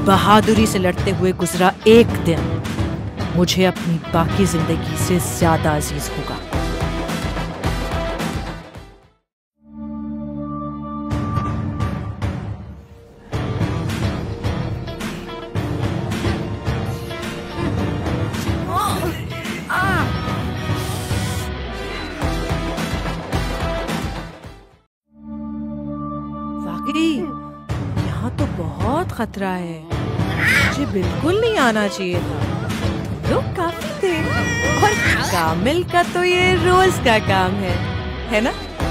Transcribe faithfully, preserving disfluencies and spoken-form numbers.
बहादुरी से लड़ते हुए गुजरा एक दिन मुझे अपनी बाकी जिंदगी से ज्यादा अजीज होगा। यहाँ तो बहुत खतरा है, मुझे बिल्कुल नहीं आना चाहिए था। तुम लोग काफी थे और कामिल का तो ये रोज का काम है, है ना?